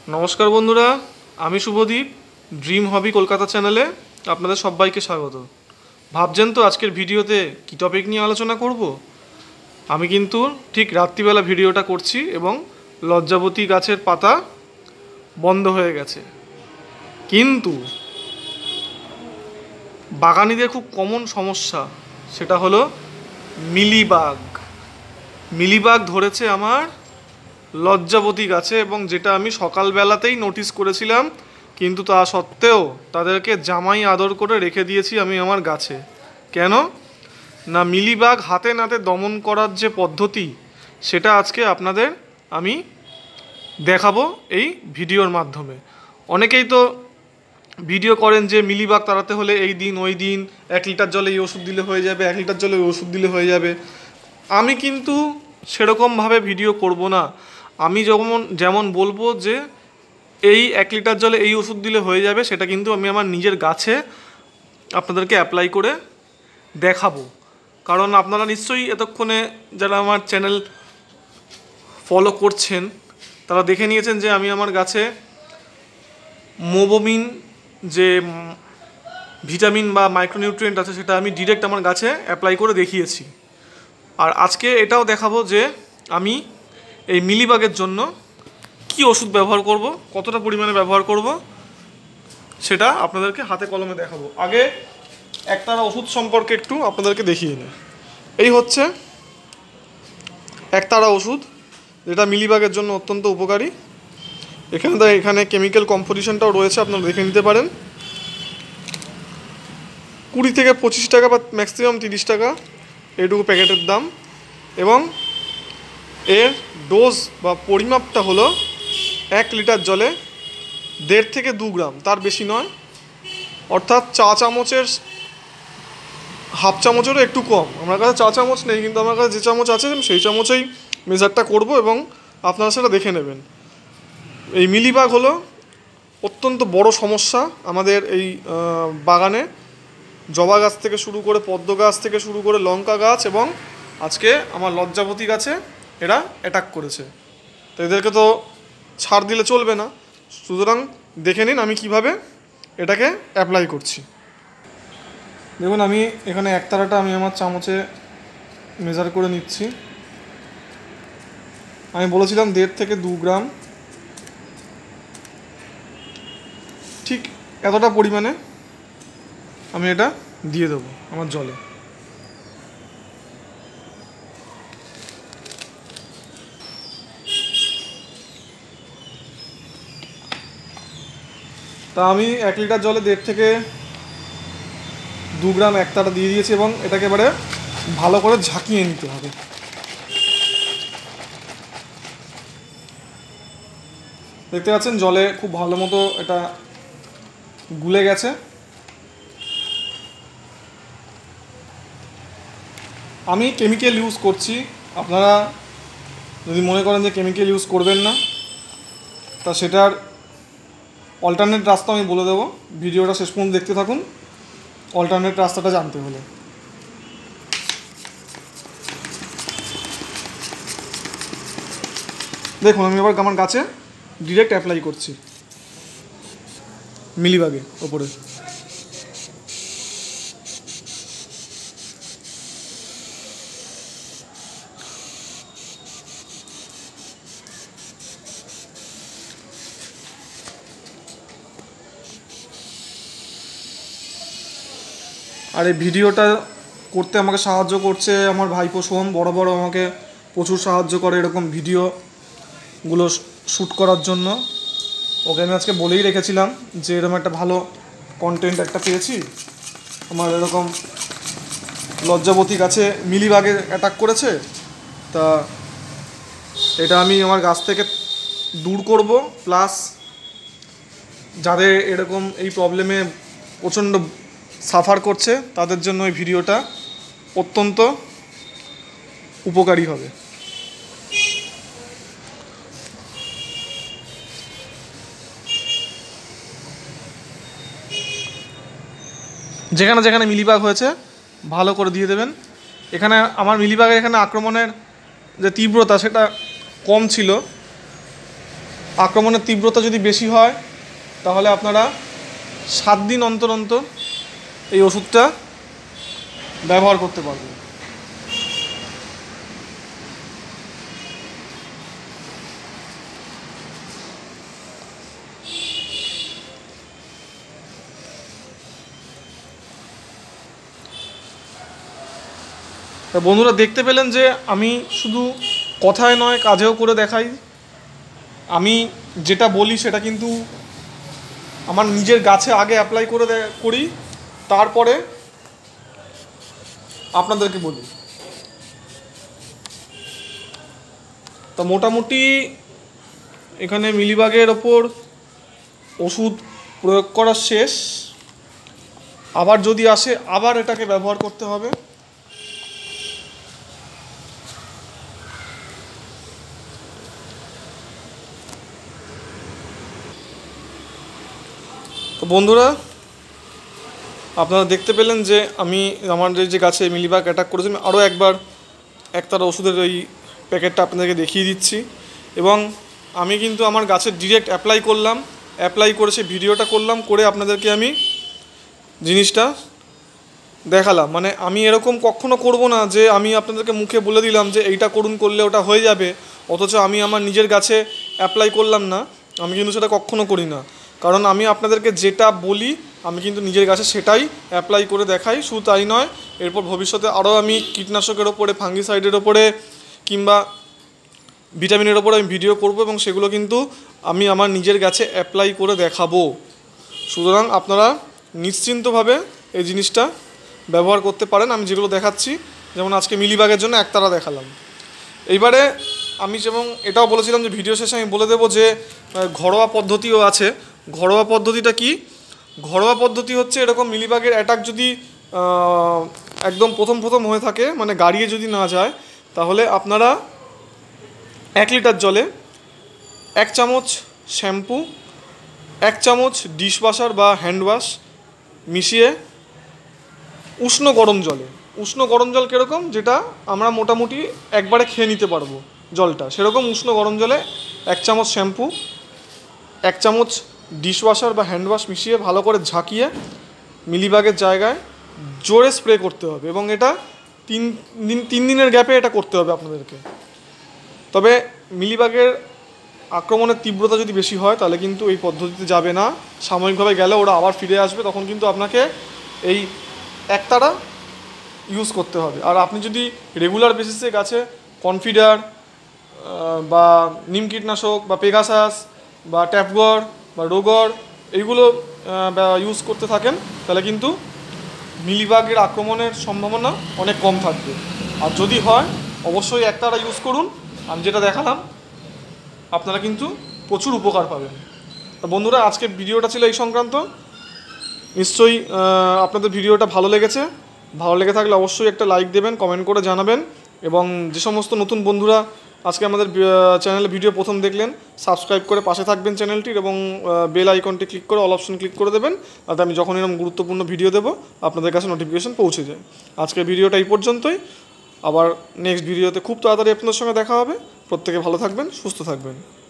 নমস্কার বন্ধুরা, আমি শুভদীপ। ড্রিম হবি কলকাতা চ্যানেলে আপনাদের সবাইকে স্বাগত। ভাবছেন তো আজকের ভিডিওতে কী টপিক নিয়ে আলোচনা করব? আমি কিন্তু ঠিক রাত্রিবেলা ভিডিওটা করছি এবং লজ্জাবতী গাছের পাতা বন্ধ হয়ে গেছে। কিন্তু বাগানিদের খুব কমন সমস্যা, সেটা হলো মিলিবাগ। মিলিবাগ ধরেছে আমার লজ্জাবতী গাছে, এবং যেটা আমি সকালবেলাতেই নোটিস করেছিলাম, কিন্তু তা সত্ত্বেও তাদেরকে জামাই আদর করে রেখে দিয়েছি আমি আমার গাছে। কেন না, মিলিবাগ হাতে নাতে দমন করার যে পদ্ধতি, সেটা আজকে আপনাদের আমি দেখাবো এই ভিডিওর মাধ্যমে। অনেকেই তো ভিডিও করেন যে মিলিবাগ তাড়াতে হলে এই দিন ওই দিন 1 লিটার জলে এই ওষুধ দিলে হয়ে যাবে, 1 লিটার জলে ওই ওষুধ দিলে হয়ে যাবে। আমি কিন্তু সেরকমভাবে ভিডিও করব না। আমি যেমন বলবো যে এই 1 লিটার জলে এই ওষুধ দিলে হয়ে যাবে, সেটা কিন্তু আমি আমার নিজের গাছে আপনাদেরকে অ্যাপ্লাই করে দেখাবো। কারণ আপনারা নিশ্চয়ই এতক্ষণে যারা আমার চ্যানেল ফলো করছেন তারা দেখে নিয়েছেন যে আমি আমার গাছে মোবোমিন যে ভিটামিন বা মাইক্রোনিউট্রিয়েন্ট আছে, সেটা আমি ডিরেক্ট আমার গাছে অ্যাপ্লাই করে দেখিয়েছি। আর আজকে এটাও দেখাবো যে আমি এই মিলিবাগের জন্য কি ওষুধ ব্যবহার করব, কতটা পরিমাণে ব্যবহার করব, সেটা আপনাদেরকে হাতে কলমে দেখাবো। আগে একতারা ওষুধ সম্পর্কে একটু আপনাদেরকে দেখিয়ে নিই। এই হচ্ছে একতারা ওষুধ, যেটা মিলিবাগের জন্য অত্যন্ত উপকারী। এখানে কেমিক্যাল কম্পোজিশনটাও রয়েছে, আপনারা দেখে নিতে পারেন। 20 থেকে 25 টাকা বা ম্যাক্সিমাম 30 টাকা এইটুকু প্যাকেটের দাম। এবং এর ডোজ বা পরিমাপটা হলো 1 লিটার জলে 1.5 থেকে 2 গ্রাম, তার বেশি নয়। অর্থাৎ চা চামচের হাফ চামচেরও একটু কম। আমার কাছে চা চামচ নেই, কিন্তু আমার কাছে যে চামচ আছে সেই চামচেই মেজারটা করব, এবং আপনারা সেটা দেখে নেবেন। এই মিলিবাগ হলো অত্যন্ত বড় সমস্যা আমাদের এই বাগানে। জবা গাছ থেকে শুরু করে পদ্ম গাছ থেকে শুরু করে লঙ্কা গাছ, এবং আজকে আমার লজ্জাবতী গাছে এরা অ্যাটাক করেছে। তো এদেরকে তো ছাড় দিলে চলবে না, সুতরাং দেখে নিন আমি কিভাবে এটাকে অ্যাপ্লাই করছি। দেখুন, আমি এখানে একতারাটা আমি আমার চামচে মেজার করে নিচ্ছি। আমি বলেছিলাম 1.5 থেকে 2 গ্রাম, ঠিক এতটা পরিমাণে আমি এটা দিয়ে দেবো আমার জলে। তা আমি 1 লিটার জলে 1.5 থেকে 2 গ্রাম একতারা দিয়ে দিয়েছি, এবং এটাকে এবারে ভালো করে ঝাঁকিয়ে নিতে হবে। দেখতে পাচ্ছেন জলে খুব ভালো মতো এটা গুলে গেছে। আমি কেমিক্যাল ইউজ করছি, আপনারা যদি মনে করেন যে কেমিক্যাল ইউজ করবেন না, তা সেটার অল্টারনেট রাস্তা আমি বলে দেবো। ভিডিওটা শেষ পর্যন্ত দেখতে থাকুন অল্টারনেট রাস্তাটা জানতে হলে। দেখুন, আমি এবার আমার গাছে ডিরেক্ট অ্যাপ্লাই করছি মিলিবাগে ওপরে। আর এই ভিডিওটা করতে আমাকে সাহায্য করছে আমার ভাইপো সোহম। বড় আমাকে প্রচুর সাহায্য করে এরকম ভিডিওগুলো শ্যুট করার জন্য। ওকে আমি আজকে বলেই রেখেছিলাম যে এরকম একটা ভালো কন্টেন্ট একটা পেয়েছি, আমার এরকম লজ্জাবতী গাছে মিলিবাগে অ্যাটাক করেছে, তা এটা আমি আমার গাছ থেকে দূর করব। প্লাস যাদের এরকম এই প্রবলেমে প্রচণ্ড সাফার করছে তাদের জন্য এই ভিডিওটা অত্যন্ত উপকারী হবে। যেখানে যেখানে মিলিবাগ হয়েছে ভালো করে দিয়ে দেবেন। এখানে আমার মিলিবাগের এখানে আক্রমণের যে তীব্রতা সেটা কম ছিল, আক্রমণের তীব্রতা যদি বেশি হয় তাহলে আপনারা 7 দিন অন্তর অন্তর এই ওষুধটা ব্যবহার করতে পারবেন। বন্ধুরা দেখতে পেলেন যে আমি শুধু কথায় নয় কাজেও করে দেখাই। আমি যেটা বলি সেটা কিন্তু আমার নিজের গাছে আগে অ্যাপ্লাই করি, তারপরে আপনাদেরকে বলি। তা মোটামুটি এখানে মিলিবাগের ওপর ওষুধ প্রয়োগ করা শেষ। আবার যদি আসে আবার এটাকে ব্যবহার করতে হবে। তো বন্ধুরা আপনারা দেখতে পেলেন যে আমি আমাদের যে গাছে মিলিবাগ অ্যাটাক করেছি, আরও একবার একতারা ওষুধের ওই প্যাকেটটা আপনাদেরকে দেখিয়ে দিচ্ছি। এবং আমি কিন্তু আমার গাছের ডিরেক্ট অ্যাপ্লাই করলাম, অ্যাপ্লাই করে সেই ভিডিওটা করলাম, করে আপনাদেরকে আমি জিনিসটা দেখালাম। মানে আমি এরকম কখনো করব না যে আমি আপনাদেরকে মুখে বলে দিলাম যে এইটা করুন, করলে ওটা হয়ে যাবে, অথচ আমি আমার নিজের গাছে অ্যাপ্লাই করলাম না। আমি কিন্তু সেটা কখনো করি না, কারণ আমি আপনাদেরকে যেটা বলি আমি কিন্তু নিজের গাছে সেটাই অ্যাপ্লাই করে দেখাই। শুধু তাই নয়, এরপর ভবিষ্যতে আরও আমি কীটনাশকের ওপরে, ফাঙ্গিসাইডের ওপরে কিংবা ভিটামিনের ওপরে আমি ভিডিও করব এবং সেগুলো কিন্তু আমি আমার নিজের গাছে অ্যাপ্লাই করে দেখাবো। সুতরাং আপনারা নিশ্চিন্তভাবে এই জিনিসটা ব্যবহার করতে পারেন। আমি যেগুলো দেখাচ্ছি, যেমন আজকে মিলিবাগের জন্য একতারা দেখালাম। এইবারে আমি যেমন এটাও বলেছিলাম যে ভিডিও শেষে আমি বলে দেবো যে ঘরোয়া পদ্ধতিও আছে। ঘরোয়া পদ্ধতিটা কি? ঘরোয়া পদ্ধতি হচ্ছে এরকম মিলিবাগের অ্যাটাক যদি একদম প্রথম হয়ে থাকে, মানে গাড়িয়ে যদি না যায়, তাহলে আপনারা 1 লিটার জলে 1 চামচ শ্যাম্পু, 1 চামচ ডিশওয়াশার বা হ্যান্ড ওয়াশ মিশিয়ে উষ্ণ গরম জল কীরকম, যেটা আমরা মোটামুটি একবারে খেয়ে নিতে পারবো জলটা, সেরকম উষ্ণ গরম জলে 1 চামচ শ্যাম্পু, 1 চামচ ডিশওয়াশার বা হ্যান্ড ওয়াশ মিশিয়ে ভালো করে ঝাঁকিয়ে মিলিবাগের জায়গায় জোরে স্প্রে করতে হবে। এবং এটা 3 দিনের গ্যাপে এটা করতে হবে আপনাদেরকে। তবে মিলিবাগের আক্রমণের তীব্রতা যদি বেশি হয় তাহলে কিন্তু এই পদ্ধতিতে যাবে না। সাময়িকভাবে গেলে ওরা আবার ফিরে আসবে, তখন কিন্তু আপনাকে এই একতারা ইউজ করতে হবে। আর আপনি যদি রেগুলার বেসিসে গাছে কনফিডার বা নিম কীটনাশক বা পেগাসাস বা ট্যাপগর বা রোগর এইগুলো ইউজ করতে থাকেন, তাহলে কিন্তু মিলিবাগের আক্রমণের সম্ভাবনা অনেক কম থাকবে। আর যদি হয় অবশ্যই একতারা ইউজ করুন। আমি যেটা দেখালাম আপনারা কিন্তু প্রচুর উপকার পাবেন। তো বন্ধুরা আজকের ভিডিওটা ছিল এই সংক্রান্ত। নিশ্চয়ই আপনাদের ভিডিওটা ভালো লেগেছে। ভালো লেগে থাকলে অবশ্যই একটা লাইক দেবেন, কমেন্ট করে জানাবেন। এবং যে সমস্ত নতুন বন্ধুরা আজকে আমাদের চ্যানেলে ভিডিও প্রথম দেখলেন, সাবস্ক্রাইব করে পাশে থাকবেন চ্যানেলটির এবং বেল আইকনটি ক্লিক করে অল অপশন ক্লিক করে দেবেন, যাতে আমি যখন এরকম গুরুত্বপূর্ণ ভিডিও দেবো আপনাদের কাছে নোটিফিকেশন পৌঁছে যায়। আজকের ভিডিওটা এই পর্যন্তই। আবার নেক্সট ভিডিওতে খুব তাড়াতাড়ি আপনাদের সঙ্গে দেখা হবে। প্রত্যেকে ভালো থাকবেন, সুস্থ থাকবেন।